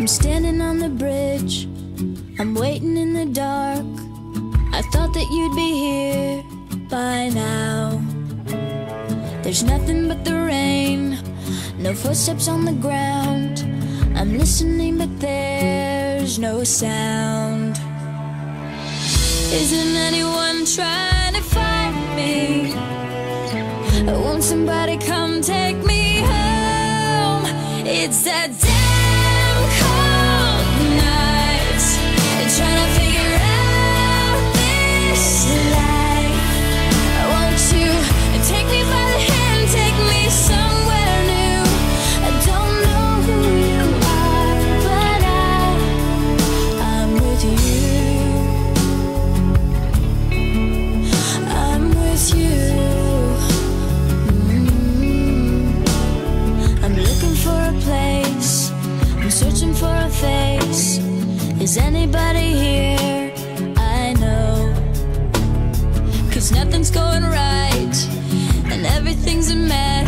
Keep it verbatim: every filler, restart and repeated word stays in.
standing on the bridge, I'm waiting in the dark. I thought that you'd be here by now. There's nothing but the rain, no footsteps on the ground. I'm listening but there's no sound. Isn't anyone trying to find me? Won't somebody come take me home? It's that damn cold night, trying to figure out this life. Won't you take me by the hand, take me somewhere new? I don't know who you are, but I, I'm with you. I'm with you. Mm-hmm. I'm looking for a place, I'm searching for a face. Is anybody here? I know, 'cause nothing's going right and everything's a mess.